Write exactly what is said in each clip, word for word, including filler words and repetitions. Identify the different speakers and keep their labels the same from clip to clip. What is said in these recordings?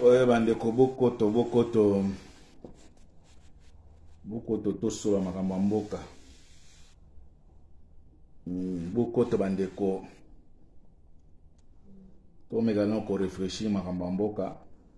Speaker 1: Oye bandeko bokoto bokoto bokoto tosola makambo ya mboka. Bokoto bandeko tomeka noko réfléchir makambo ya mboka.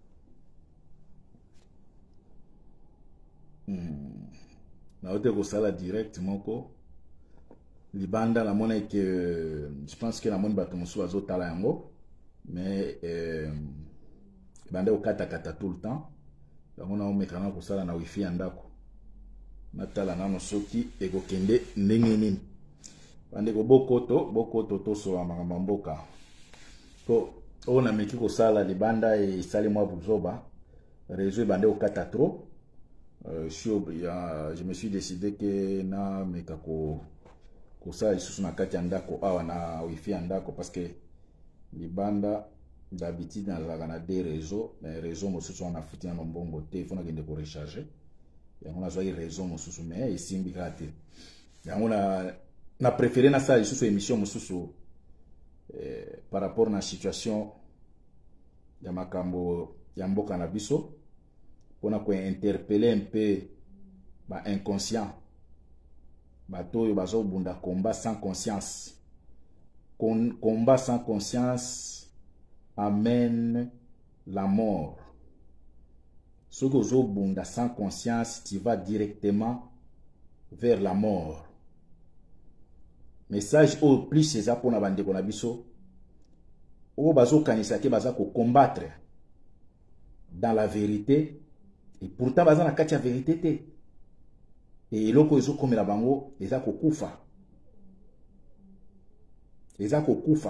Speaker 1: Na ote kosala direct moko libanda la mona que je pense que la mona bato mosu bazotala yango mais euh bande okata kata tout le temps yango na omeka na kosala na wifi ya ndako natala nano soki ekokende ndenge nini bande ko bokoto bokoto tosola makambo mboka to ona meki kosala libanda e sali mwa buzoba réseau bande okata trop. Euh, je me suis décidé que na meka ko ko ça isusu na kati ndako awa na wifi ndako parce que libanda d'habitude na la des réseaux mais réseau mosusu on a foutu en bongo te il faut na kende ko recharger ya on a zoé réseau mosusu mais ici mbikate ya on a na préféré na ça isusu émission mosusu eh, par rapport na situation ya makambo ya mboka na biso on a quoi interpeller un peu ba inconscient bato yo bazo bunda combat sans conscience. Con, combat sans conscience amène la mort. Ce que zo bunda sans conscience tu vas directement vers la mort. Message au plus c'est ça pour na bande ko na biso o bazo kanisa ke baza ko combattre dans la vérité. Et pourtant, baza na kati ya vérité te. Et eloko ezo komela bango eza kokufa. Eza kokufa.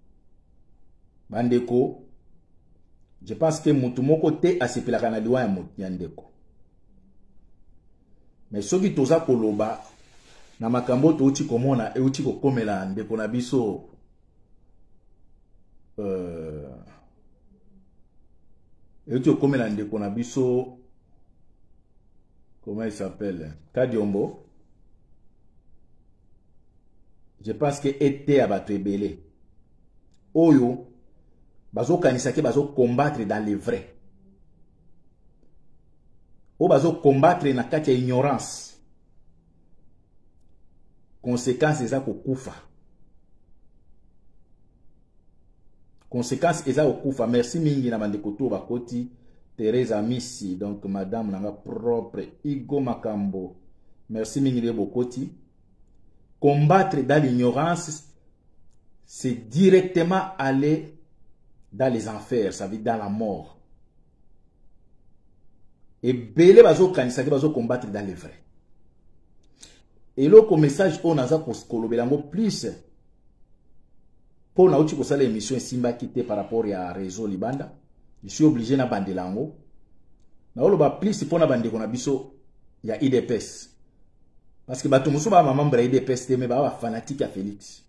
Speaker 1: Bandeko, je pense que mutu moko te asepelaka na liwa ya mutu ya ndeko. Mais soki toza koloba na makambo to uti komona e uti kokomela ndeko na biso euh e uti kokomela ndeko na biso. Comment il s'appelle? Kadiombo. Je pense que était à battre belé. Oyo, bazo kanisake bazo combattre dans les vrais. O bazo combattre na kati ya ignorance. Conséquence eza kokufa. Conséquence eza kokufa. Merci mingi na bandeko to bakoti. Teresa Missi, donc madame nanga propre, Igo Makambo, merci Mingile Bokoti. Combattre dans l'ignorance, c'est directement aller dans les enfers, ça veut dire dans la mort. Et belé bazo kanisa bazo combattre dans les vrais. Et là, comme message, on a ça pour skolobelango plus. Pour na uchi kosala émission Simba quitté par rapport à réseau Libanda. Je suis obligé na bande lango. Na oloba plus pour na bande kona biso ya I D P S. Parce que bato muso ba membre ya I D P S te me ba fanatique ya Félix.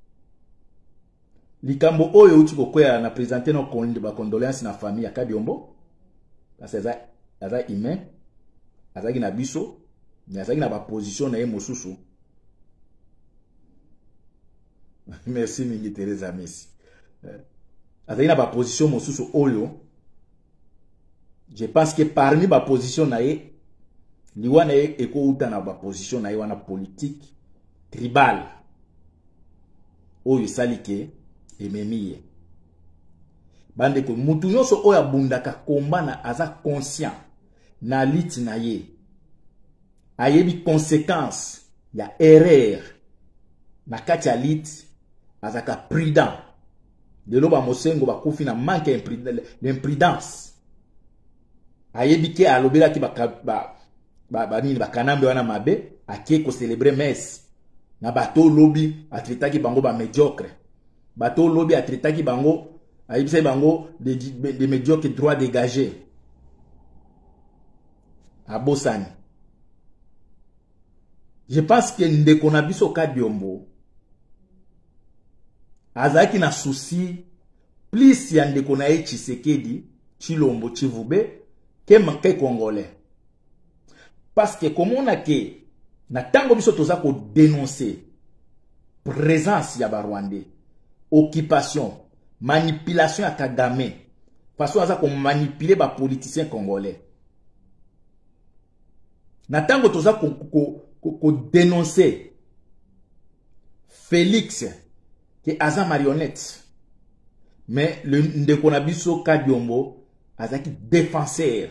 Speaker 1: Likambo oyo uti kokoya na présenter no konde ba condoléances na famille ya Kadiombo. Parce que ça ça humain. Azaki na biso, ni azaki na ba position na ye mosusu. Merci mingi Teresa Messi. Azaki na ba position mosusu oyo. Je pense que parmi ma position nae, liwana eko uta na ba position nae wana politique tribal. Oyo salike ememiye. Bande ko mutu nyonso oyo abundaka komba na aza conscient na lit na ye. Ayebi conséquence ya erreur na kati ya lit azaka prudent. De l'oba mosengo ba kufi na manque d'imprudence. Ayebi ke alobela ki ba ba ba nini ba kanambe wana mabe ake ko célébrer messe na bato lobi atritaki bango ba médiocre bato lobi atritaki bango ayibisa bango de de médiocre droit dégagé abosani. Je pense que ndeko na biso Kadiombo azaki na souci plus ya ndeko na ye Tshisekedi Tshilombo Tshivube que manque congolais. Parce que comme on a que na tango biso toza ko dénoncer présence ya Rwandais, occupation, manipulation à Kagame parce que qu'on manipuler les politiciens congolais. Natango toza ko ko ko dénoncer Félix qui aza marionnette. Mais le Ndekonabiso Kadiombo aza qui défenseur.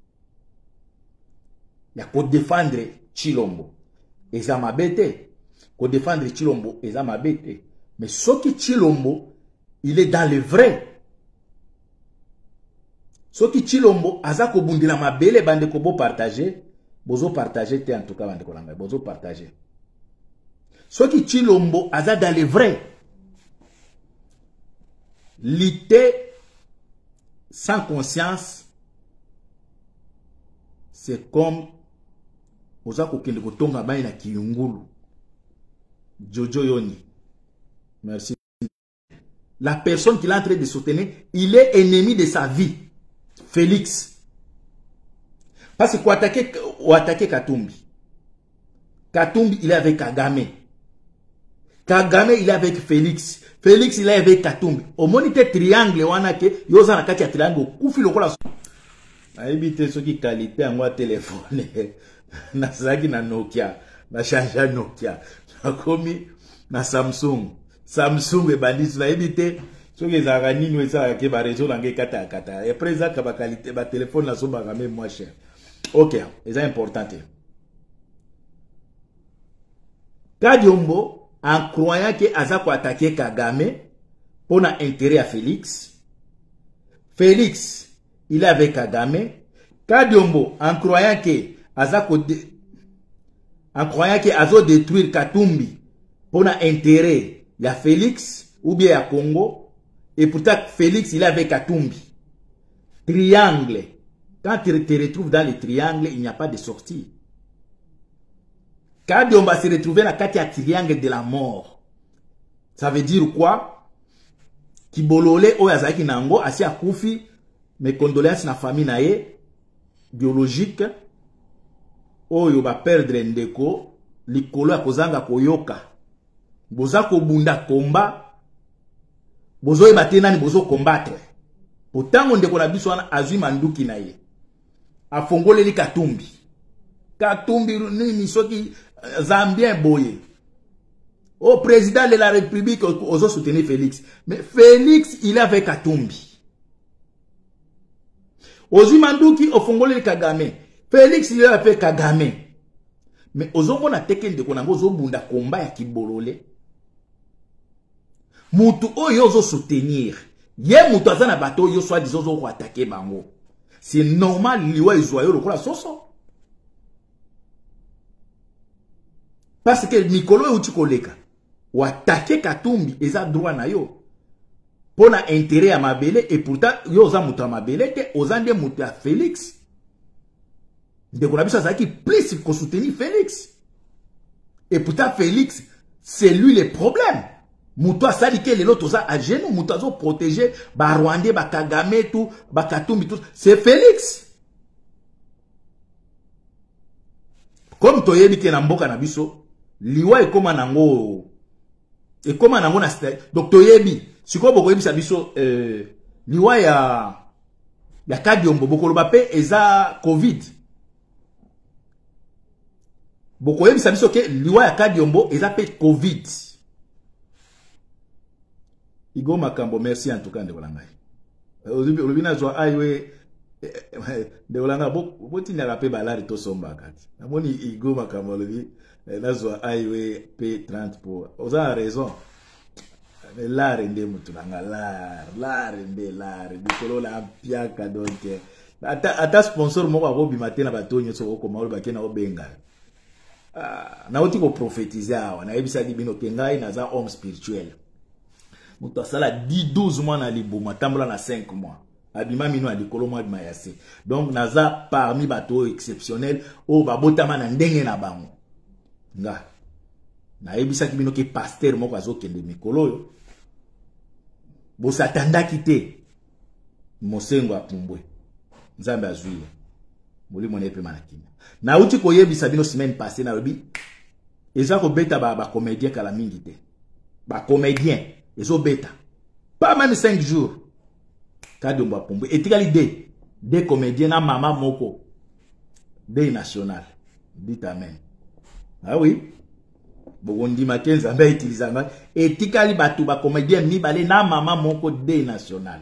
Speaker 1: Il y a pour défendre Chilombo. Et ça m'a bêté. Pour défendre Chilombo, et ça m'a bêté. Mais ce qui Chilombo, il est dans le vrai. Ce qui Chilombo, aza ko bundila ma belle bande ko bo partager. Bozo partager, en tout cas, bande ko langa. Bozo partager. Ce qui Chilombo, aza dans le vrai. Lutter sans conscience, c'est comme oza ko kende ko tonga ba na kiyungulu. Jojo Yoni. Merci. La personne qu'il est en train de soutenir, il est ennemi de sa vie. Félix. Parce que quoi attaquer, ou attaquer Katumbi. Katumbi, il est avec Kagame. Kagame, il est avec Félix. Félix, il est avec Katumbi. Au monité triangle, on a que, yosa na kati ya triangle, koufi lokola. Na éviter ce qui qualité en moi téléphone. Na zaki na Nokia. Na chanja Nokia. Na komi na Samsung. Samsung et bandit, na éviter ce qui est arani, nous, ça, qui va résoudre en kata kata. Et après ça, la qualité, le téléphone, la somme, même moins cher. Ok, c'est important. Kadiombo, en croyant que Azako attaqué Kagame, pour un intérêt à Félix. Félix, il est avec Kagame. Kadiombo, en croyant que Azako, en croyant que Azo détruire Katumbi, pour un intérêt à Félix, ou bien à Congo, et pourtant Félix, il est avec Katumbi. Triangle. Quand tu te retrouves dans le triangle, il n'y a pas de sortie. Quand on va se retrouver dans le triangle de la mort, ça veut dire quoi? Kibolole oyazaki nango asi akufi, mes condoléances na famille nae biologique oyo ba perdre ndeko likolo ya kozanga koyoka. Boza ko bunda komba, bozo ebate nani bozo combattre. Potango ndeko na biso wana azwi manduki nae. Afongoleli Katumbi. Katumbi nini soki Zambien boye. Au président de la République, oso soutenir Félix. Mais Félix, il est avec Katumbi. Ozu Manduki, ofongoleli Kagame. Félix, il est avec Kagame. Mais ozo mona teken de konango ozo bunda komba ya kibolole. Mutu oyo ozo soutenir. Ye mutu azana bato yo soit disons ozo attaquer bango. C'est normal, liwa izoyo lokola soso. Parce que Mikolo uti koleka. Ou attaquer Katumbi, eza droit na yo. Pona intérêt à Mabele, et pourtant, yo oza mutu à Mabele, te ozande mutu à Félix. De qu'on a vu ça, qui plus qu'on soutenir Félix. Et pourtant, Félix, c'est lui le problème. Mutu a saliké les autres à genoux, mutu a protégé, ba Rwandais, ba Kagame, tout, ba Katumbi, tout. C'est Félix. Comme toyebi ke na mboka na biso, liwa e koma nango, e koma nango na style. Donc toyebi, siko boko yebi sa biso, euh, liwa ya, ya Kadiombo, boko loba pe eza Covid. Boko yebi sa biso ke liwa ya Kadiombo eza pe Covid. Igo makambo, merci en tout cas, ndeko langai. Olobi na zwa aiwe ndeko langa boti na rape balari to somba kati. Namoni igo makambo olobi na zwa aiwe P trente pour. Oza raison. Mais l'art nde mutu langa l'art, l'art nde l'art, dikolo la piaka donc. Ata ata sponsor moko akobi matena batonyo so okoma olo bakena obenga. Ah, na oti ko prophétiser awa, na ebisa di bino kengai na za homme spirituel. Mutu asala dix douze mois na libuma, tambola na cinq mois. Abima mino a likolo mois de mayase. Donc naza parmi bateaux exceptionnels o babotama na ndenge na bango. Nga. Na ebisa ki bino ke pasteur moko azokende mikolo yo. Bo satanda kite. Mosengo apumbwe. Nzambe azwile. Moli mone pe manakina. Na uti koyebisa bino semaine passée na lobi. Eza ko beta ba ba comédien kala mingi te. Ba comédien ezo beta. Pas même cinq jours. Kadiombo Pombo. Et tikali des, des comédiens na Mama Moko. Des national. Dites amen. Ah oui. Bogondi Makenza ba utiliser ma. Et tikali batu ba comédien mi balé na Mama Moko des national.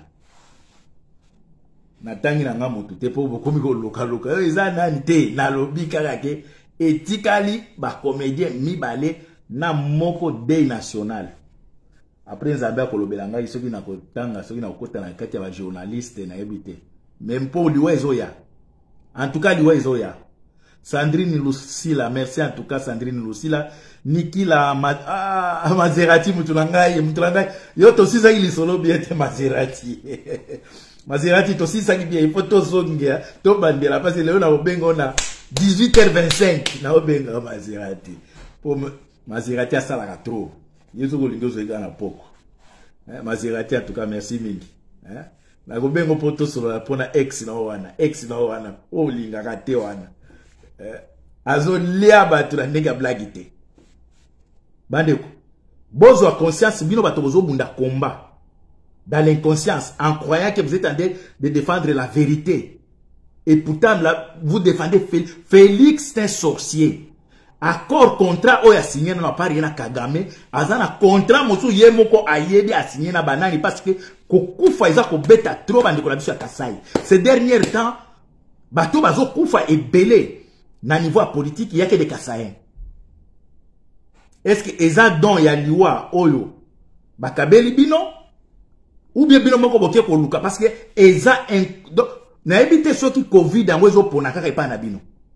Speaker 1: Na tangi na ngamoto te po bokomi ko loka loka. Eza nani te na lobi kaka ke. Et tikali ba comédien mi balé na moko des national. Après Nzambe kolobelanga isoki na kotanga soki na kokota na kati ya ba journaliste na ebité. Même pour liwa ezoya. En tout cas liwa ezoya. Sandrine Lucila, merci en tout cas Sandrine Lucila. Niki la ma, ah, Maserati mutulangai mutulangai. Yo to sisa ili solo bien te Maserati. Maserati to sisa ki bien faut to zongia to bandela parce que leo na obengo na dix-huit heures vingt-cinq na obenga Maserati. Pour Maserati asala trop. Yesu ko lindo zo na poko. Eh Maserati en tout cas merci mingi. Eh na gobengo poto solo pona ex na wana, ex na wana. O linga kate wana. Eh azo lia batu na nega blagite. Bandeko. Bozo a conscience bino bato bozo bunda combat. Dans l'inconscience, en croyant que vous êtes en train de défendre la vérité. Et pourtant, là, vous défendez Félix. Félix, c'est un sorcier. Accord contrat oya signé na pari na Kagame, azana contrat mosu yemoko ayedi a signé na banani parce que kokufa iza ko beta trop bandi ko na biso ya Kasai. Ces derniers temps, bato bazo kufa ebele na niveau politique yake de Kasaïen. Est-ce que eza don ya liwa oyo bakabeli bino ou bien bino moko boke ko luka parce que eza un na ebité soki Covid en wezo pona kaka epa na bino.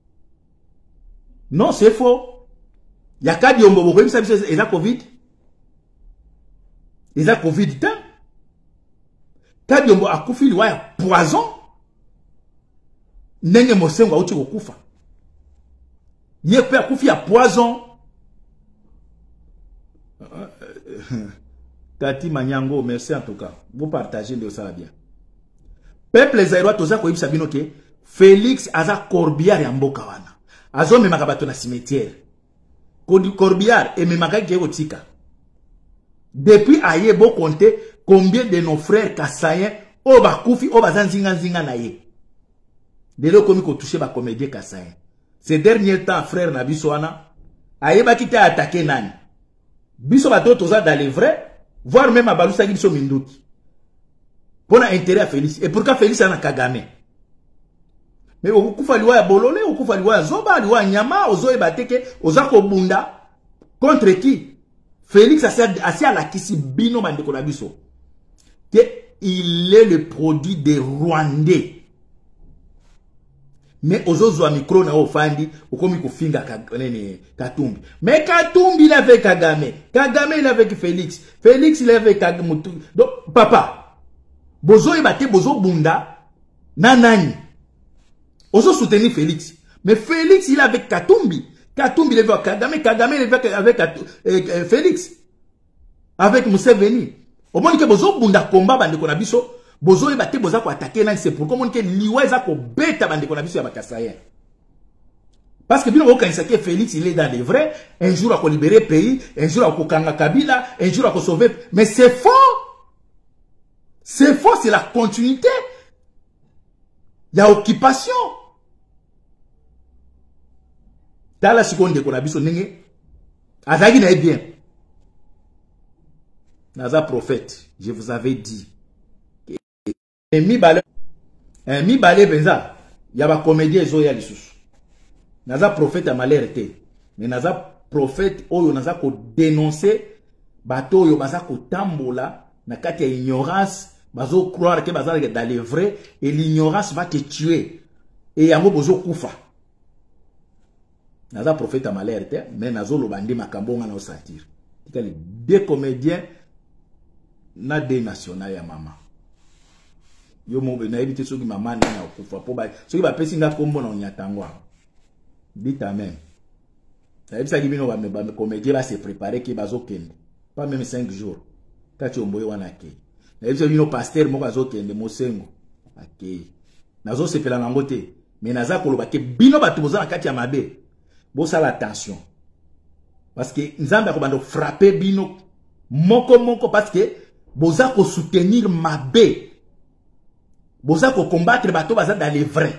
Speaker 1: Non, c'est faux. Il y a Kadiombo Boko, il y a Covid. Il y a Covid. Kadiombo a koufi, il y a poison. Nenge mosengo a uchi kufa. Il y a koufi a poison. Tati Manyango, merci en tout cas. Vous partagez de ça bien. Peuple Zaïrois, toza ko ibisa bino ke Félix aza Corbière ya mboka wana. Azo me makabato na cimetière. Corbière et me makaki tika. Depuis aye bo compter combien de nos frères Kassaïens o ba kufi o bazan zinga zinga na ye. De lo komi ko toucher ba comédien Kassaïen. Ces derniers temps frère na biso wana aye ba kita attaquer nani. Biso ba toza dans les vrais, voire même abalusa biso minduki. Pour intérêt à Félix. Et pourquoi Félix a Kagame? Mais au kufa liwa ya bolole, au kufa liwa ya zoba, liwa ya nyama, ozo e bateke, ozako bunda. Contre qui? Félix a la kisi bino bandeko na biso. Que il est le produit des Rwandais. Mais ozo zo micro na ofandi, okomi ko finga Katumbi. Mais Katumbi il avait Kagame. Kagame il avait Félix. Félix il avait Kagame. Donc papa, bozo e bate bozo bunda nanani. Ozo soutenir Félix. Mais Félix, il est avec Katumbi. Katumbi, il est avec Kagame. Kagame, il est avec, avec euh, euh, Félix. Avec Museveni. Au moins que bozo bunda combat bande konabiso, bozo e bate boza ko attaquer là, c'est pour comment que liwa eza ko beta bande konabiso ya bakasayen. Parce que bino okanisa que Félix, il est dans les vrais, un jour à ko libérer pays, un jour à ko kanga Kabila, un jour à ko sauver. Mais c'est faux. C'est faux, c'est la continuité. Il y a occupation. Tala seconde qu'on a biso nenge. Azagi na bien. Naza prophète, je vous avais dit. Et mi balé, un mi balé benza, il y a ba comédien zoya lisusu. Naza prophète a malheureté. Mais naza prophète oyo naza ko dénoncer bato oyo baza ko tambola na kati ya ignorance. Bazo croire que baza dans les vrais et l'ignorance va te tuer. Et yango bozo kufa. Naza prophète a malheureté, mais nazo lo bandi makambo nga na osatir. Les deux comédiens na deux nationaux ya mama. Yo mo na ebité soki mama na kufa po ba soki ba pesi nga kombo na nyatangwa. Dit amen. Ça veut dire que ba ba comédien va se préparer ki bazo kende. Pas même cinq jours. Kati omboyo wana ke. Na ebisa bino pasteur moko azokende mosengo akei nazo sepela nango te mais naza koloba ke bino batu boza na kati ya mabe bosala attention parce que nzambe akobanda frapper bino moko moko parce que boza ko soutenir mabe boza ko combattre bato baza dans les vrais.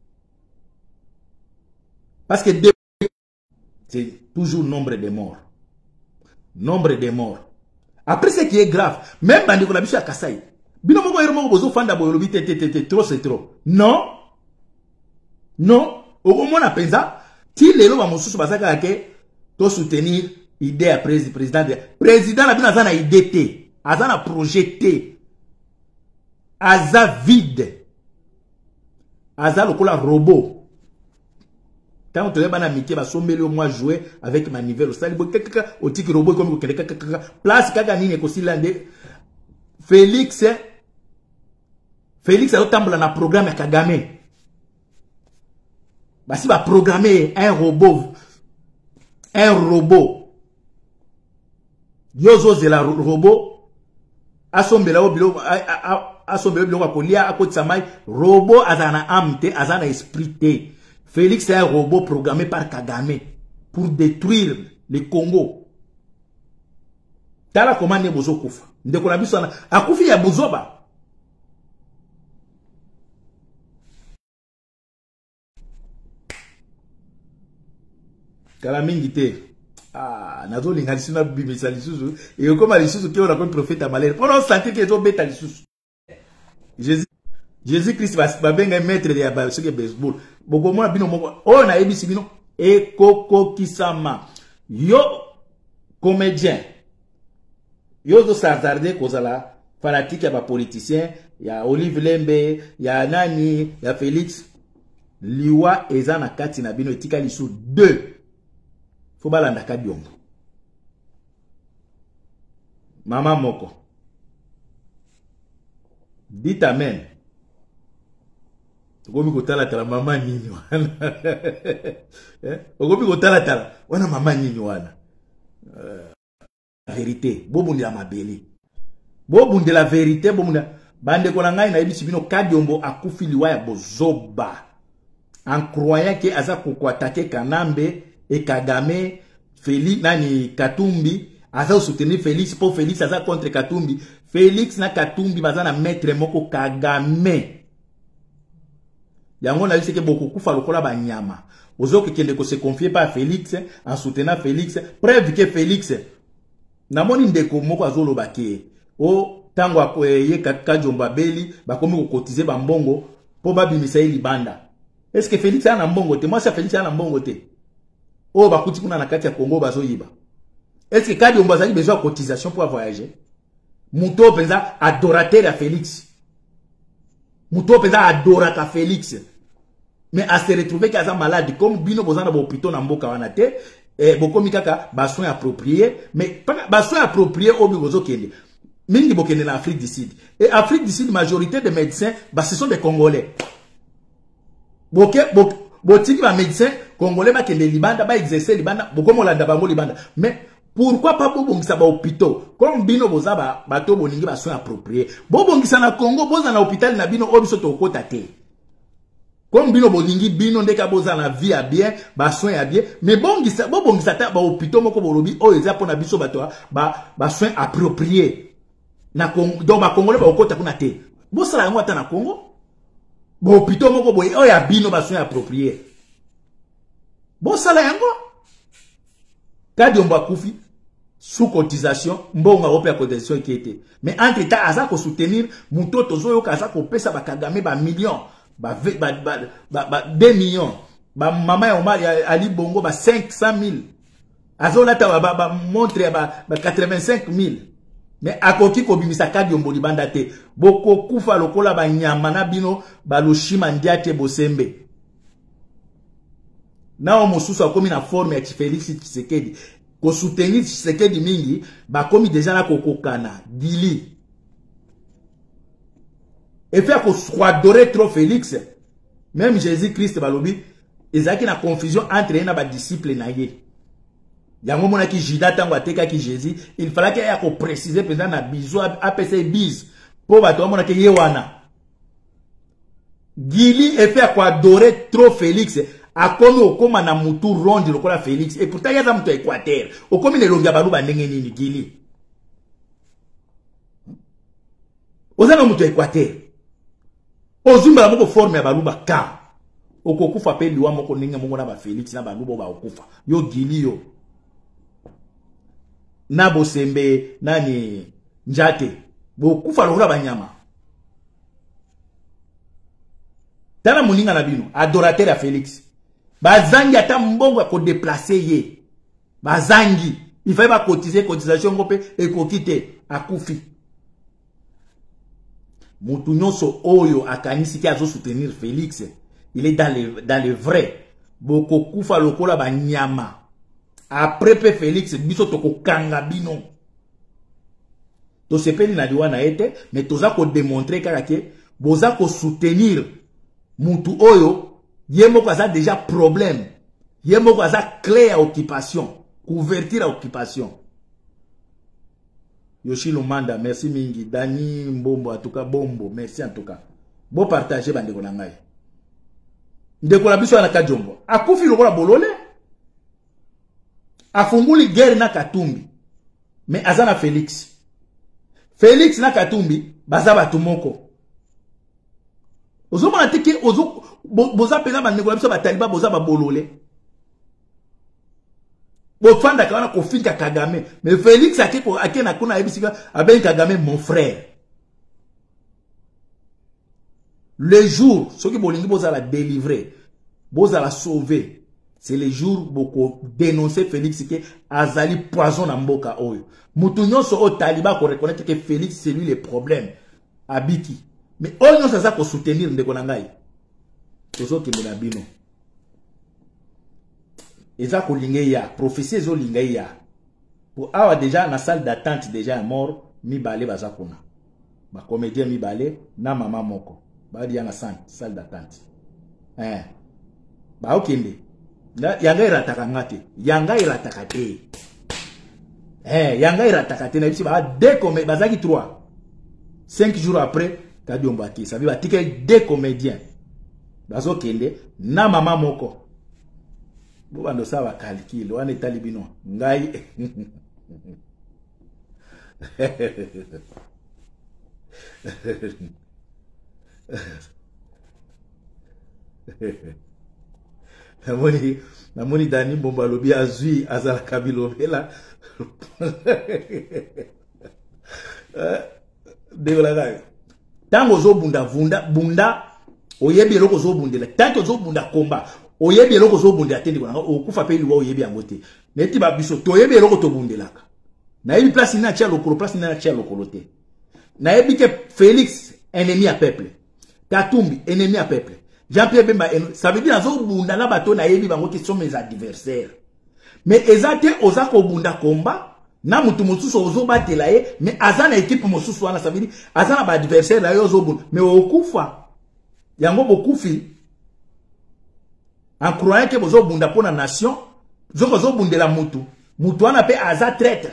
Speaker 1: Parce que c'est toujours nombre de morts. Nombre de morts. Après ce qui est grave, même bandi ko la biso ya Kasai. Bino moko yero moko bozo fanda boyo lobi te te te trop c'est trop. Non. Non, au moins penza ti lelo ba mosusu bazaka ke to soutenir idée à président président la bina zana idée te, azana projeté. Aza vide. Aza lokola robot. Tant que tu es bana mitié ba sombeli au moins jouer avec ma niveau au stade kaka au tiki robot comme kaka kaka place kaka nini ko silande Félix Félix a tambola na programme ya Kagame. Bah si va programmer un robot un robot yozo de la robot asombela obilo asombela obilo ko lia akotsa mai robot azana amte azana esprit te. Félix est un robot programmé par Kagame pour détruire le Congo. Tala comment ne bozo kufa. Ndeko na biso na akufi ya bozoba. Kala mingi te. Ah, nazo linga lisu na bibi sa lisusu. Et comme lisusu ki on a comme prophète malheur. Pour on sentir que zo beta lisusu. Jésus Jésus Christ va benga maître de ya ce que baseball. Boko mona bino moko. Oh na ebisi bino e koko kisama. Yo comédien. Yo zo s'attarder kozala fanatique ya ba politicien, ya Olive Lembe, ya nani, ya Félix. Liwa eza na kati na bino etika lisu deux. Faut balanda kadiongo. Mama moko. Dites amen. Ogomi kotala tala mama nini wana. Eh? Ogomi kotala tala wana mama nini wana. Euh, la vérité, bobundi la mabeli. Bobundi la vérité, bobundi bande kona ngai na ebisi bino kadiombo akufi liwa ya bozoba. En croyant que aza koko attaquer Kanambe et Kagame, Félix nani Katumbi, aza soutenir Félix pour Félix aza contre Katumbi. Félix na Katumbi baza na maître moko Kagame. Yango na yise ke beaucoup kufa lokola ba nyama. Ozo ke kende ko se confier pas à Félix en soutenant Félix, preuve que Félix na moni ndeko moko azolo baké. O tango akoye Kajomba Beli bakomi ko cotiser ba mbongo po babimisa libanda. Est-ce que Félix a un mbongo te? Moi c'est Félix a un mbongo te. Oh bakuti kuna na kati ya Congo bazo yiba. Est-ce que Kajomba a besoin de cotisation pour voyager? Muto penza adorateur à Félix. Muto penza adorateur à Félix. Mais à se retrouver qu'il y a malade comme bino bozana ba hôpital na mboka wana te eh bokomi kaka ba soins appropriés mais ba soins appropriés obi bozo kende mingi bokende na Afrique du Sud et Afrique du Sud majorité des médecins bah ce sont des Congolais boké botiki ba médecins Congolais ba kende libanda ba exercer libanda bokomo landa bango libanda mais pourquoi pas bobongisa ba hôpital comme bino boza ba bato boningi ba soins appropriés bobongisa na Congo boza na hôpital na bino obiso to kota te. Comme bino bolingi bino ndeka boza na vie à bien, ba soin à bien, mais bon gisa bon bon gisa ta ba hôpital moko bolobi o eza pona biso bato ba ba soin approprié. Na Congo donc ba Congolais ba okota kuna te. Bo sala ngo ata na Congo. Ba hôpital moko boy o ya bino ba soin approprié. Bo sala yango. Kadiomba kufi sous cotisation mbonga opé cotisation qui était. Mais entre temps aza ko soutenir mutoto zo yo kaza ko pesa ba Kagame ba millions. Ba, ba, ba, ba, ba deux millions. Ba maman ya Omar Ali Bongo ba cinq cent mille. Azola ta ba, ba montre ba, ba quatre-vingt-cinq mille. Mais akoki ko bimisa Kadiombo libanda te. Boko kufa lokola ba nyama na bino ba loshima ndiate bosembe. Na o mosusu akomi na forme ya Félix Tshisekedi. Ko soutenir Tshisekedi mingi ba komi déjà na kokokana Dili. Et faire qu'on soit adoré trop Félix, même Jésus-Christ balobi, ils ont une confusion entre les ba disciples na ye. Yango mona ki Judas tango ateka ki Jésus, il fallait qu'il y ait préciser pendant na biso A P C bise pour bato mona ki yewana. Gili et faire qu'on adorer trop Félix, a komi okoma na mutu ronde lokola Félix et pourtant yaza mutu Équateur. Okomi ne longa balu ba ndenge nini Gili. Ozana mutu Équateur. ozumba moko forme ya baluba ka okokufa pe liwa moko ninga moko na ba Félix na baluba ba okufa yo gili yo na bosembe nani njate bokufa lokola banyama tana muninga na bino adorateur ya Félix bazangi ata mbongo ya ko déplacer ye bazangi il fallait pas cotiser cotisation ngopé et kokite akufi mutu nyonso oyo akanisi ki azo soutenir Félix il est dans le dans le vrai boko kufa lokola banyama après pe Félix biso toko kanga bino to sepeli na diwa na ete mais toza ko démontrer kaka ke boza ko soutenir mutu oyo yemo kaza déjà problème yemo kaza clé à occupation couverture à occupation. Yoshi Lumanda, merci mingi. Dani Mbombo, en tout cas, Bombo, merci en tout cas. Bon partager, bande konangai. Ndeko la biso na kajombo. Akufi lokola bolole. Afunguli guerre na Katumbi. Mais azana Félix. Félix na Katumbi, baza batu moko. Ozo mona teke, ozo, boza pena bande konangai, ba taliba boza ba bolole. Bofanda kana kofinka Kagame mais Félix akiko akena kuna ebisika aben Kagame mon frère le jour ce qui bolingi boza la délivrer boza la sauver c'est le jour boko dénoncer Félix que azali poison na mboka oyo mutu nyonso o taliba ko reconnaître que Félix c'est lui le problème abiki mais oyo nyonso za ko soutenir ndeko na ngai tozo kimela bino Eza ko lingeya, prophétie ezo lingeya. Pour avoir déjà na salle d'attente déjà mort, mi balé baza kuna. Ba comédien mi balé na mama moko. Ba di na salle d'attente. Eh. Ba okende. Na yanga irataka ngate. Yanga irataka te. Eh, yanga irataka te na bisi ba deux comédiens bazaki trois. cinq jours après, Kadiomba ki, ça veut dire que deux comédiens. Bazo kende na mama moko. Bando sawa calcul wane talibino ngai namoni namoni Dani Mbombo lobi azui azala kabilobela degola gayo tango zo bunda vunda bunda oyebi eloko zo bundela tanto zo bunda komba oyebi eloko zo bundela tendi kona okufa pe liwa oyebi yangote neti ba biso to oyebi eloko to bundelaka na yebi place ina chia lokolo place ina chia lokolo te na yebi ke Félix ennemi à peuple Katumbi ennemi à peuple Jean-Pierre Bemba ça veut dire zo bunda na bato na yebi bango qui sont mes adversaires mais ezate ozako bunda komba na mutu mosusu ozo batela ye mais azana équipe mosusu wana ça veut dire azana ba adversaire la yo zo bunda mais okufa yango bokufi en croyant que vous avez bunda pour la nation, vous avez bunda la mutu. Mutu wana pe aza traître.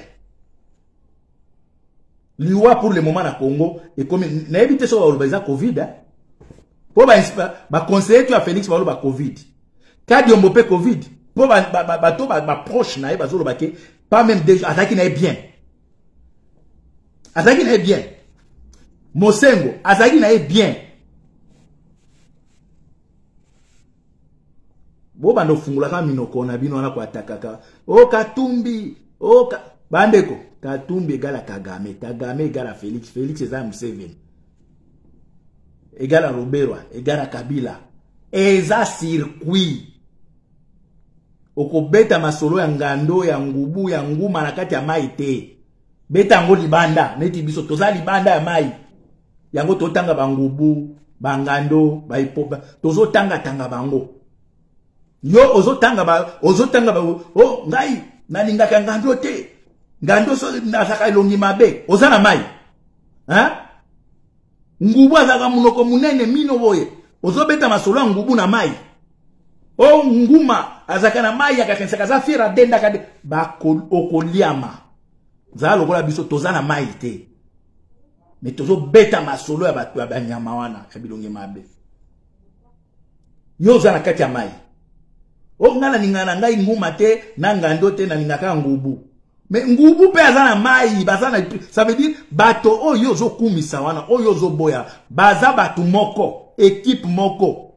Speaker 1: Liwa pour le moment na Congo et comme na évité ça va Covid hein. Pour ba ba conseiller tu a Félix ba ba Covid. Kadiombo pe Covid. Pour ba ba ba to ba proche na ba zo ba ke pas même déjà attaquer na bien. Attaquer na bien. Mosengo attaquer na bien. Bo bando fungula kama minoko na bino wana kwa atakaka. O Katumbi, o ka... bandeko, Katumbi egala Kagame, Kagame egala Félix, Félix eza Museveni. Egala Roberwa, egala Kabila. Eza circuit. Oko beta masolo ya ngando ya ngubu ya nguma na kati ya mai te. Beta ngo libanda, neti biso toza libanda ya mai. Yango totanga bangubu, bangando, baipoba, tozo tanga tanga bango. Yo ozo tanga ba ozo tanga ba oh ngai nalingaka ngando te ngando so nazaka elongi mabe ozana mai ha ngubu azaka munoko munene mino boye ozo beta masolo ngubu na mai oh nguma azaka na mai yakakensaka za fira denda kade ba okoliama za lokola biso tozana mai te mais tozo beta masolo ya batu ya banyama wana ya bilongi mabe yo zana kati ya mai o ngana ningana ngai nguma te na ngando te na ningaka ngubu mais ngubu pe azana mai bazana ça veut dire bato oyo zo kumisa wana oyo zo boya baza batu moko équipe moko.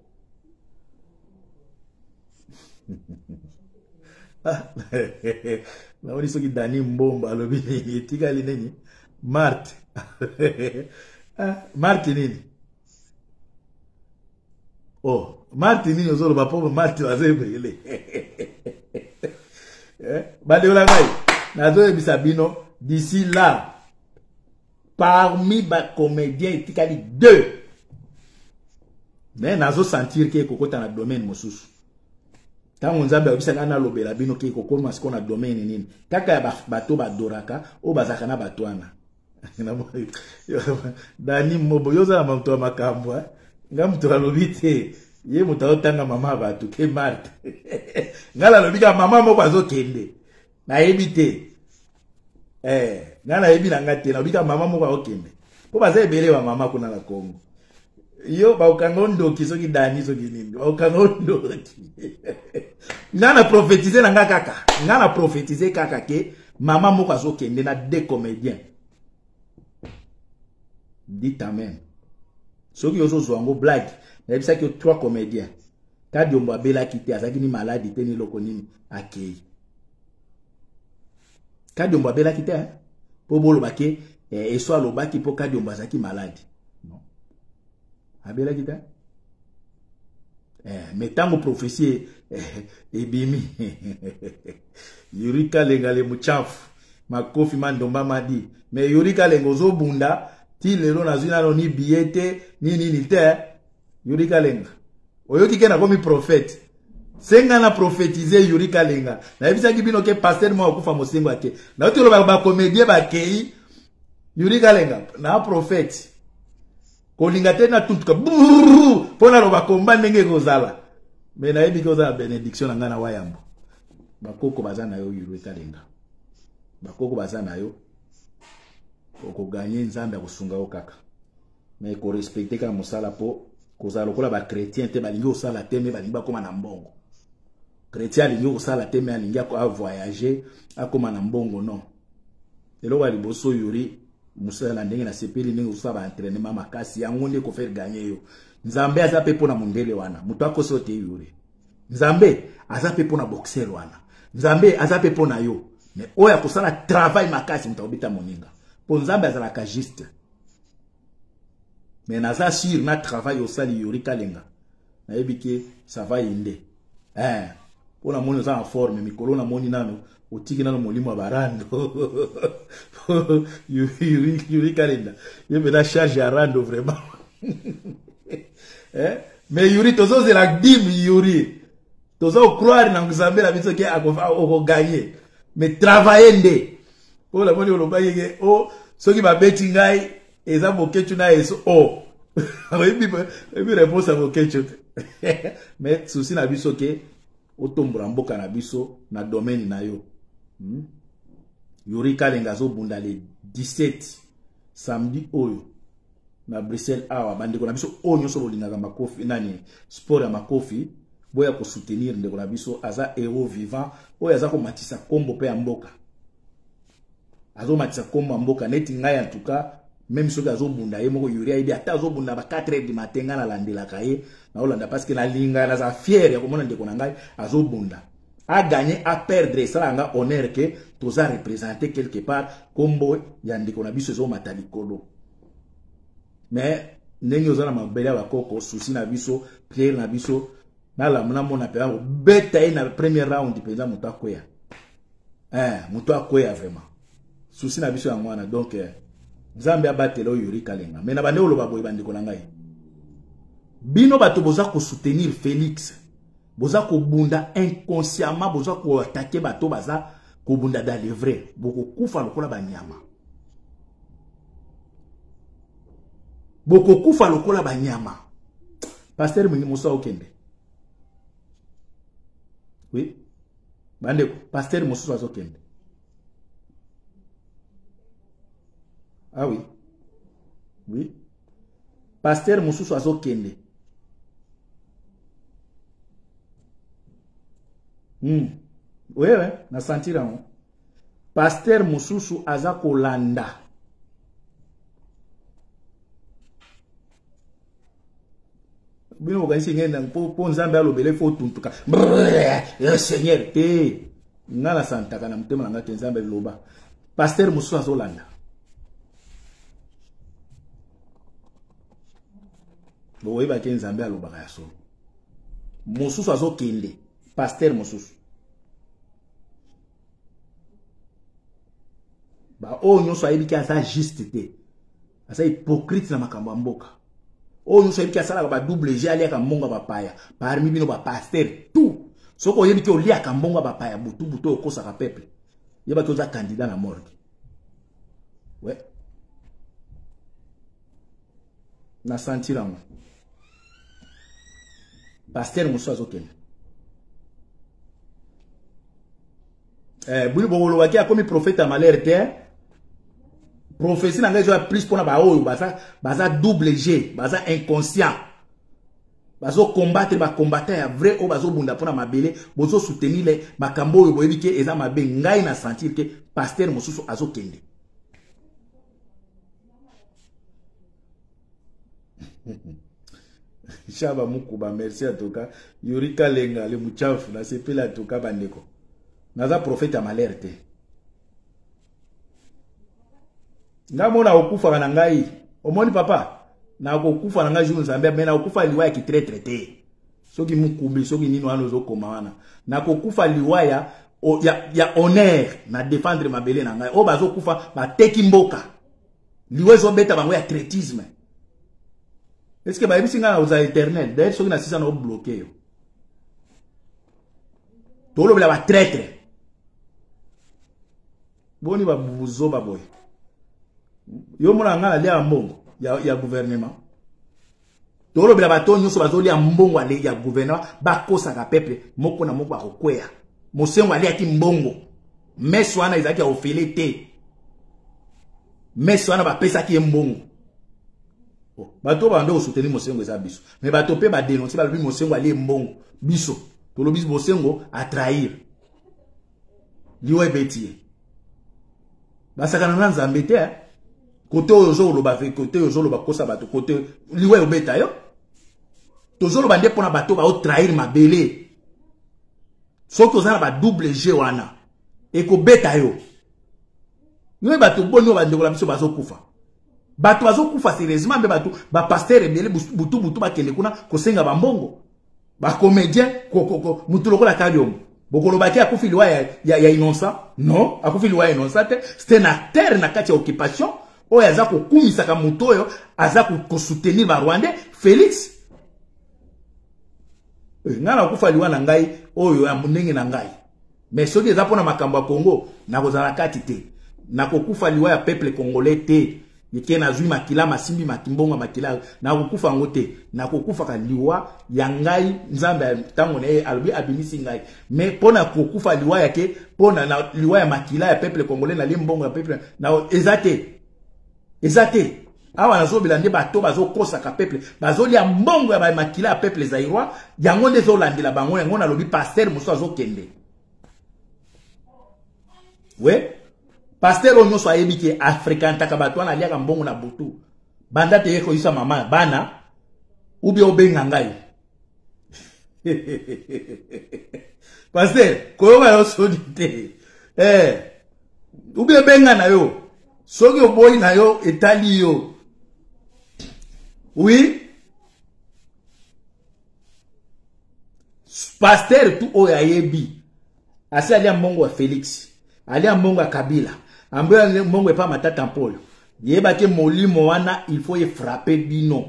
Speaker 1: Na woni soki Dani Mbomba alobi tika lineni Marthe. Marthe nini? Oh, Marthe nini ozolo ba pauvre Marthe wazebele. Eh, bade ola ngai. Nazo ebisa bino d'ici là parmi ba comédiens tika li deux. Mais nazo sentir que kokota na domaine mosusu. Tango nzambe abisa kana lobela bino ke kokoma siko na domaine nini. Kaka ya bato badoraka o bazaka na bato wana. Dani Mobo yoza na mtu makambo eh. Nga mtu alobite ye mtu otanga mama bato ke Marthe. Ngala lobika mama moko azokende. Na ebite. Eh, ngala ebi na ngate na lobika mama moko azokende. Po bazebelewa mama kuna na Kongo. Yo ba ukangondo kisoki Dani soki nini. Ba ukangondo. Ngana prophétiser na nga kaka. Ngana prophétiser kaka ke mama moko azokende na deux comédiens. Dites amen. Ceux qui ont zongo blague, mais ça que trois comédiens. Kadi omba bela kité, azaki ni malade, teni lokonini akei. Kadi omba bela kité, hein? Po bolo bake, et soit lo baki po kadi omba zaki malade. Non. Abela kité? Eh, mais tango prophétie, eh, bimi. Yurika lengale muchafu. Makofi mandomba madi. Mais yurika lengozo bunda. Ti lelo na zina no ni biete ni ni ni te Yurika lenga oyoki ke na komi prophète senga na prophétiser Yurika lenga na ebisa ki bino ke pasteur mo akufa mosengo ake na otolo ba ba comédien ba kei Yurika lenga na prophète ko linga te na tuntuka pona ro ba komba ndenge kozala me na ebi koza benediction na ngana wayambo bakoko bazana yo Yurika lenga bakoko bazana yo oko gagner nzambe akusunga o kaka mais ko respecter ka musala po kozala lokola ba chrétien te balingi osala te me balingi bakoma na mbongo chrétien alingi osala te me alingi a voyager akoma na mbongo non elo wali boso yuri musala ndenge na sepeli ndenge osala ba entraînement makasi yango nde ko faire gagner yo nzambe aza pe pona mundele wana mutu akoso te yuri nzambe aza pe pona boxer wana nzambe aza pe pona yo mais oya kosala travail makasi mutu obita moninga. Pour Nzambe azalaka juste. Mais naza sur na travail au sali Yurika lenga. Na ebike ça va yinde. Eh, pour la moni za en forme mikolo na moni nano otiki nano molimo barando. Yurika lenga. Je me la charge à rando vraiment. Eh, mais Yuri tozo c'est la dim Yuri. Tozo croire na Nzambe la biso ke akofa o gagner. Mais travailler nde. Oh la moni oloba yeke oh soki ba beti ngai eza boketu na eso oh oui bi réponse à boketu mais souci na biso ke otombora mboka na biso na domaine na yo hmm? Yurika lenga zo bunda le dix-sept samedi oyo na Bruxelles awa bandeko na biso onyo so bolingaka makofi nani sport ya makofi boya ko soutenir ndeko na biso aza héros vivant oyo aza ko matisa kombo pe ya mboka azo matisa kombo mboka neti ngai en tout cas même ceux qui azo bunda ye moko Yuri aibi ata azo bunda ba quatre heures du matin na landela kaye na olanda parce que na linga na za fier ya komona ndeko na ngai azo bunda a gagner a perdre ça nga honneur que toza représenter quelque part kombo ya ndeko na biso zo matali kodo mais ndenge ozana mabele ya bakoko souci na biso prière na biso na la mona mona pe beta na premier round peza muto akoya eh muto akoya vraiment souci na biso ya mwana donc eh, Nzambe abatelo Yurika lenga mais na bande oloba boy bandiko na ngai bino bato boza ko soutenir Félix boza ko bunda inconsciemment boza ko attaquer bato baza ko bunda dans le vrai boko kufa lokola banyama boko kufa lokola banyama pasteur mwingi musa okende oui bandeko pasteur musa azokende. Ah oui. Oui. Pasteur Moussou Azo Kende. Hmm. Oui, oui. Na sentira. Pasteur Moussou Aza Kolanda. bino okanisi ngenda po nzambe alobele fo tuntuka Seigneur te ngala santaka na mutema nga te nzambe loba pasteur musu azolanda bo weba ke nzambe aloba ya so musu azokende pasteur musu ba o nyonso ayebi ki aza juste te asa hypocrite na makambo mboka o nyonso ayebi ki asala ba double G aliaka mbongo bapaya parmi bino ba pasteur tout soko oyebi ki oliaka mbongo bapaya butu butu okosaka peuple yeba toza candidat na morgue ouais na sentira mo pasteur musu azokende eh buli bolo waki akomi prophète à malheur te prophétie n'a pas plus pour na oyo baza baza double G baza inconscient bazo combattre ba combattant ya vrai o bazo bunda pour na mabele bozo soutenir les makambo oyo boyebi ke eza mabe ngai na sentir que pasteur mususu azokende Shaba Mukuba merci à toka Yorika Lenga le muchafu na sepela toka bandeko naza prophète à malheur te nga mona okufa na ngai omoni papa na okufa na ngai jour nzambe mais na okufa liwa ki très traité soki mukumbi soki nino ano zokoma wana na kokufa liwa ya ya, ya honneur na défendre mabele na ngai o bazokufa ba teki mboka liwa zo beta bango ya traitisme est-ce que ba ebisi nga na za éternel d'ailleurs soki na sisa na bloquer yo tolo bela ba traître boni ba buzo ba boy yo mona nga alia mbongo ya ya gouvernement tolo bela bato nyuso bazoli ya mbongo ale ya gouvernement bakosa ka peuple moko na moko akokwea mosengo ali ati mbongo meso wana izaki ofele te meso wana ba pesa ki mbongo oh bato bando soutenir mosengo eza biso mais bato pe ba dénoncer ba lobi mosengo ali mbongo biso tolo biso mosengo a trahir liwe betie basakana na nzambe te côté ozo lo ba côté ozo lo ba kosa bato côté liwe obeta yo tozolo bande pona bato ba o trahir mabele soko za ba double G wana e ko beta yo niwe bato bonyo bande ko la biso bazokufa bato bazokufa sérieusement be bato ba pasteur ebele butu butu ba kende kuna ko senga ba mbongo ba comédien ko ko ko mutu lokola kaliom bokolo baki akufi liwa ya ya, ya innocent non akufi liwa ya innocent c'était un acteur na kati ya occupation oyo aza kokumisa ka mutu oyo aza ko soutenir ba Rwandais Félix ngana kufa liwa na ngai oyo ya munenge na ngai mais soki eza pona makambo ya Congo na kozala kati te na kokufa liwa ya peuple congolais te yeke na zui makila masimbi makimbonga makila na kokufa ngote na kokufa ka liwa ya ngai nzambe tango na albi abimisi ngai mais pona kokufa liwa yake pona na liwa ya makila ya peuple congolais na limbongo ya peuple na ezate ezate awa nazo bilande bato bazo kosa ka peuple bazo lia mbongo ya ba makila ya peuple zairwa yango ndezo landela bango yango na lobi pasteur muso azo kende we pasteur onyo so ayebi ke africain taka bato wana lia ka mbongo na butu banda te yeko isa mama bana ubi obenga ngai pasteur koyoba yo sonite eh ubi obenga na yo soki oboyi na yo etali yo oui pasteur tout oyo ayebi asi alia mbongo wa Félix alia mbongo ya Kabila ambe mbongo epa matata mpolo yeba ke molimo wana il faut y frapper bino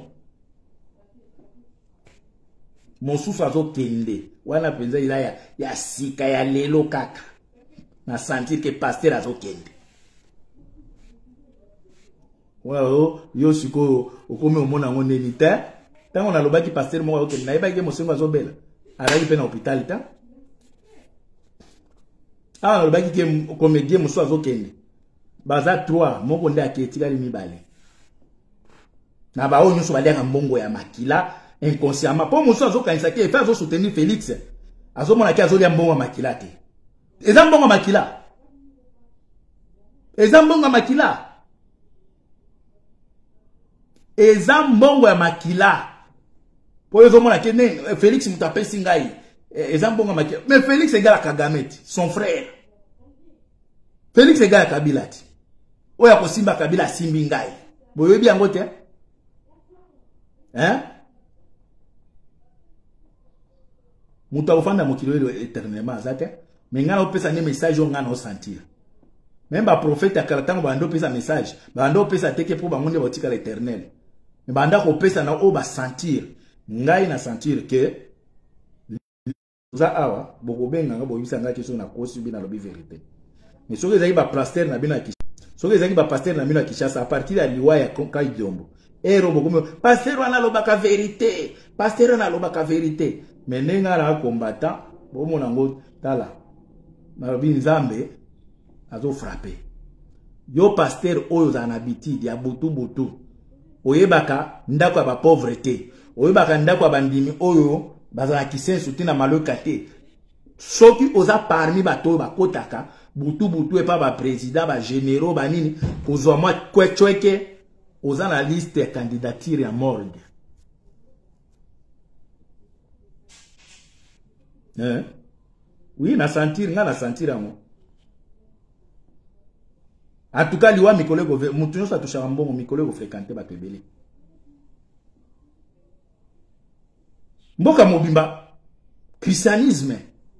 Speaker 1: mosusu azo kende wana penza ila ya, ya sika ya lelo kaka na sentir que pasteur azo kende wow yo siko okome omona ngone ni te tango na lobaki pasteur moko okende na yeba ke mosengo azo bela arayi pe na hôpital ta ah na lobaki ke comédien mosu azo kende baza trois moko nde aketika li mibale na ba onyo so balia mbongo ya makila inconsciemment po mosu azo kanisa ke fa azo soutenir Félix azo mona ke azo lia mbongo makila te eza mbongo makila eza mbongo makila eza mbongo ya makila Po yozo mona kene Félix mutape singai. Ezambonga makia. Mais Félix égale à Kagame, son frère. Félix égale à Kabila. Oya ko simba Kabila simbi ngai. Boyo bi yango te. Hein? Muta ofanda mokilo éternellement zate. Mais ngana opesa ne message on ngana o sentir. Même ba prophète akalatango bando pesa message. Bando pesa teke pour bangonde botika l'éternel. Mais banda ko pesa na o ba sentir. Ngai na sentir que za awa boko benga nga boyisa nga kiso na kosi bi na lobi vérité. Mais soki ezaki ba pasteur na bino Kinshasa. Soki ezaki ba pasteur na bino Kinshasa à partir ya liwa ya Kai Diombo. Ero boko pasteur wana lobaka vérité. Pasteur wana lobaka vérité. Mais nenga la combattant bo mona ngo tala. Na lobi Nzambe azo frapper. Yo pasteur oyo za na habitude ya butu butu. Oyebaka ndako ya ba pauvreté. Oyebaka ndako ya bandimi oyo bazala kisensu tina maloka te. Soki oza parmi bato bakotaka butu butu epa ba président ba généraux ba nini kozwa mwa kwechweke oza na liste ya candidature ya morgue. Eh? Oui, na sentir nga na sentir amo. En tout cas liwa mi kolego mutu nyosa tushaka mbongo mi kolego fréquenter bato ebele. Mboka mobimba christianisme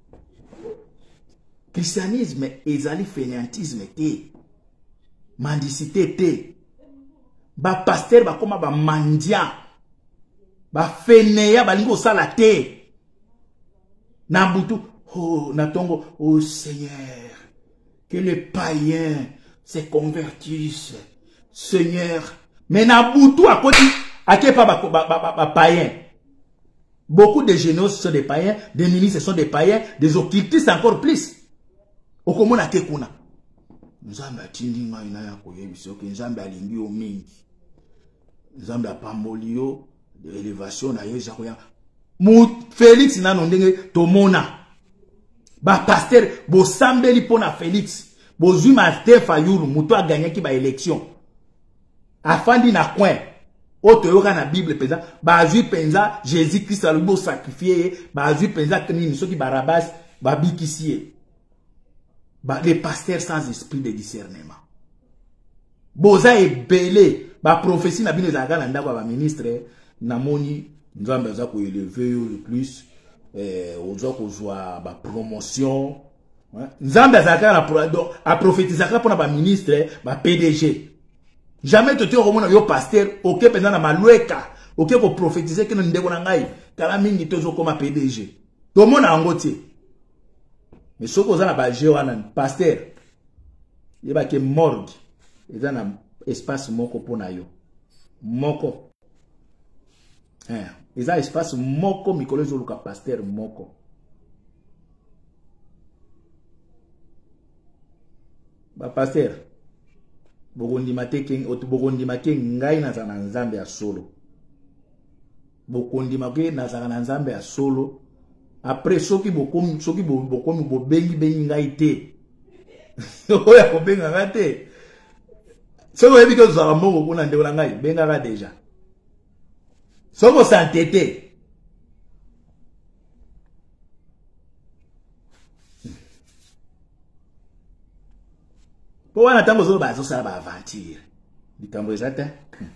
Speaker 1: christianisme ezali fainéantisme te mendicité te ba pasteur ba koma ba mandia ba fainéya balingi osala te na butu oh natongo oh Seigneur que les païens se convertissent Seigneur mais na butu akoti akepa ba ba, ba, ba païens. Beaucoup de généraux sont des païens, des ministres sont des païens, des occultistes encore plus. Okomona te kuna. Nzambe atindi ngai na ya koyebiso ke Nzambe alingi o mingi. Nzambe apamboli yo de élévation na yo za koya. Mu Félix nano ndenge tomona. Ba pasteur bo sambeli pona Félix. Bo zui Martin Fayulu muto a gagné ki ba élection. Afandi na coin. Oto yoka na Bible penza ba zui penza Jésus Christ a le sacrifié ba zui penza kini soki Barabas ba bikisie. Ba les pasteurs sans esprit de discernement. Boza ebele ba prophétie na bino ezaka na ndako ba ministre na moni Nzambe za ko élever le plus eh ozo ko zwa ba promotion. Nzambe azaka na a prophétisaka pona ba ministre ba P D G. Jamais tu te remona yo pasteur, ok pendant na malueka, ok ko prophétiser que ndeko na ngai, kala mingi tozo koma P D G. To mona ngoti. Mais soko za na ba je wana pasteur. Yeba ke morgue. Eza na espace moko pona yo. Moko. Eh, eza espace moko mikolo zo luka pasteur moko. Ba pasteur Bogondi mateke otu bogondi make ngai na zana Nzambe ya solo. Bogondi make na zana Nzambe ya solo. Après soki bokomi soki bokomi bobengi bengi ngai te. Oya ko benga ngate. Soko yebi ko zala mbongo kuna ndeko na ngai benga ga déjà. Soko santete. Pour wana tango zo ba zo sala ba aventure. Likambo ezata.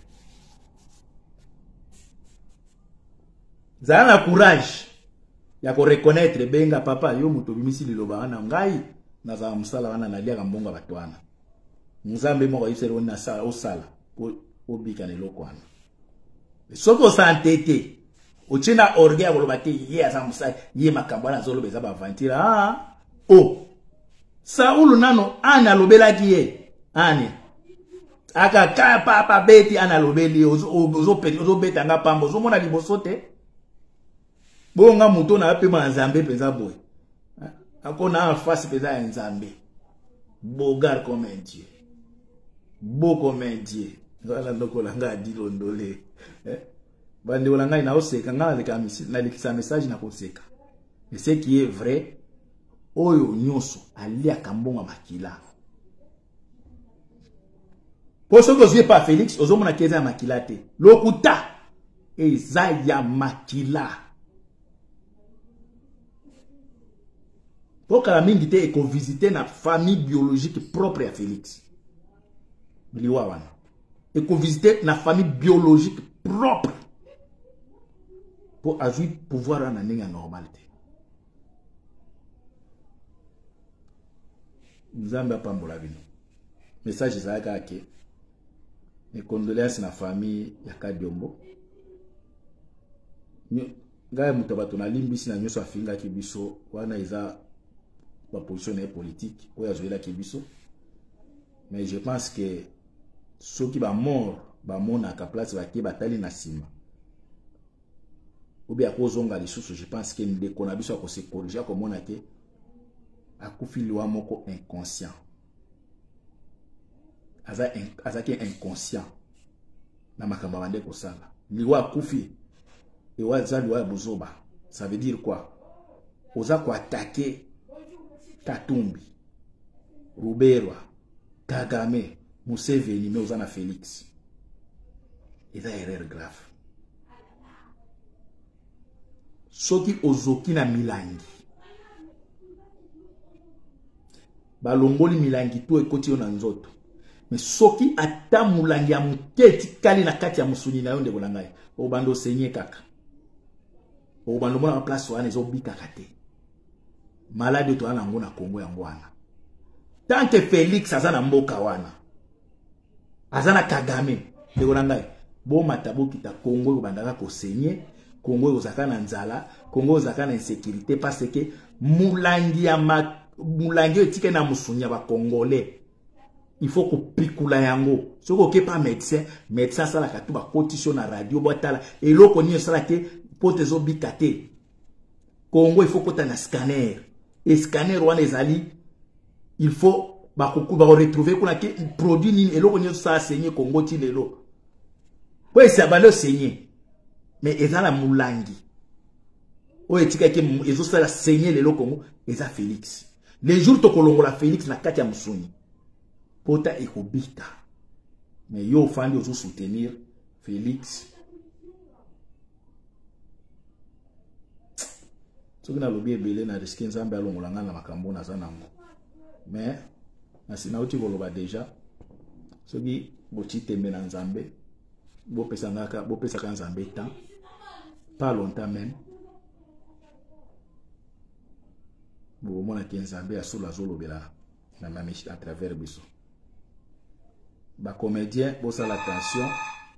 Speaker 1: Zana courage ya ko reconnaître benga papa yo muto bimisi liloba wana ngai na za musala wana nalia ka mbonga batwana. Nzambe mo yisere wana sala o sala ko obika ne lokwana. Soko santete. Ochina orgue ya koloba te ye asa musala ye makambana zo lobeza ba aventure. Ah oh Saulu nano ana lobela kiye ane aka ka papa beti ana lobeli ozo ozo peti ozo beta nga pambo ozo mona liboso te bonga muto na pe ma Nzambe penza boy akona face penza ya Nzambe bogar comme un Dieu beau comme un Dieu ngala ndoko la nga di londole eh bande wala ngai na oseka ngala leka na likisa message na koseka mais ce qui est vrai oyo nyonso alia kambonga makila. Pour ce que je pas Félix, ozomona keza makila te. Lokuta eza ya makila. Pokala mingi te eko visiter na famille biologique propre ya Félix. Liwa wana. Eko visiter na famille biologique propre. Pour avoir pouvoir en année en normalité. Nous avons pas la vie. Message est ça que mes condoléances na famille ya Kadiombo. Ngai mutabato na limbisi na nyoso afinga kibiso wana iza la position politique ou azoela kibiso. Mais je pense que ceux qui ba mort ba mona ka place ba ki batali na sima. Ou bien à cause de les je pense que nous déconnons à se corriger comme on a été à Koufiliwa moko inconscient. Azaki inconscient. Na makamba bande ko sala. Liwa Koufi et waza liwa Buzoba. Ça veut dire quoi? Oza ko attaquer Katumbi, Ruberwa, Kagame, Museveni mais oza na Félix. Et ça erreur grave. Soki ozoki na milangi balongoli milangi to ekoti yo na nzoto mais soki ata mulangi ya muketi kali na kati ya musuni na yo ndeko na ngai obando senye kaka obando mona place wana ezobika kate malade to ana ngona Kongo yango wana tant que Félix azana mboka wana azana Kagame ndeko na ngai bo mataboki ta Kongo obandaka ko senye Congo ozaka na nzala, Congo ozaka na insécurité parce que mulangi ya ma mulangi etike na musunya ba congolais. Il faut ko pikula yango. Soko ke pas médecin, médecin sala ka tuba cotisation na radio botala eloko ni sala ke potezo bikate. Congo il faut ko ta na scanner. Et scanner wana ezali il faut ba ko ba retrouver kuna ke produit ni eloko ni sala saigner Congo ti lelo. Ko ça ba le saigner. Mais eza la mulangi. O etika ke ezo sala saigner lelo Congo, eza Félix. Les jours to kolongola Félix na kati ya musuni. Pota ekobika. Mais yo fandi ozo soutenir Félix. Soki na lobi ebele na risque nzambe alongola nga na makambo na zanango. Mais nasina uti koloba déjà. Soki boti tembe na nzambe, bo pesa ngaka, bo pesa ka nzambe temps. Pas longtemps même. Bon, moi, je suis à la zone à travers Bisso. Les comédiens, vous avez l'attention.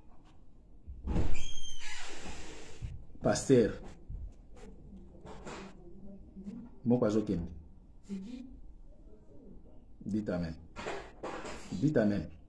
Speaker 1: Pasteur. Moi, je suis Dites amen. Dites amen.